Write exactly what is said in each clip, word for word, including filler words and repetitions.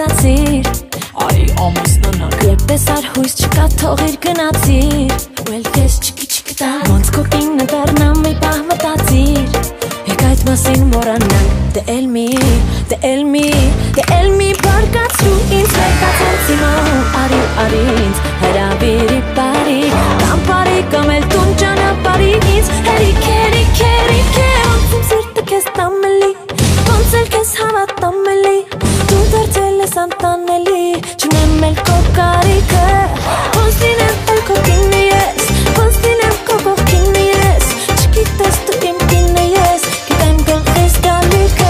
գնացիր Այ ամուսնանանք Եպես արհույս չկա թողիր գնացիր Ու էլ կես չկի չկտա Ոնց քո կինը դառնամ մի պահ մտածիր Եկ այդ մասին մորանանք Դե էլ մի, դե էլ մի, դե էլ մի բարգացրու ինձ Վերկացած իմա արի արի ինձ Հրավիրի բարի Կամ բարի կամ էլ տուն ճանապարհի ինձ Հերիք հերիք հերիք է Ոնց իմ սիրտը քեզ տամելի Ոնց էլ քեզ հավատամելի Դու դարձել ես անտանելի Չունեմ էլ քո կարիքը Ոնց լինեմ էլ քո կինը ես Ոնց լինեմ քո կողքինը ես Չգիտես դու իմ կինը ես Գիտեմ գլխիս գալիքը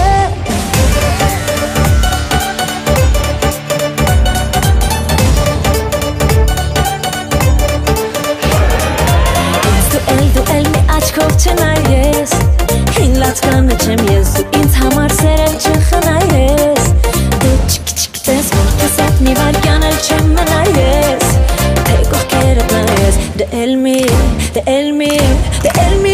Ինձ դու էլ դու էլ մի աչքով չնայես Հին լացկանը չեմ ես Դու ինձ համար սերել չխնայես Դու չգիտես որ քեզ հետ մի վարքյան էլ չեմ մնայես Թե կողքերդ նայես Դե էլ մի, դե էլ մի, դե էլ մի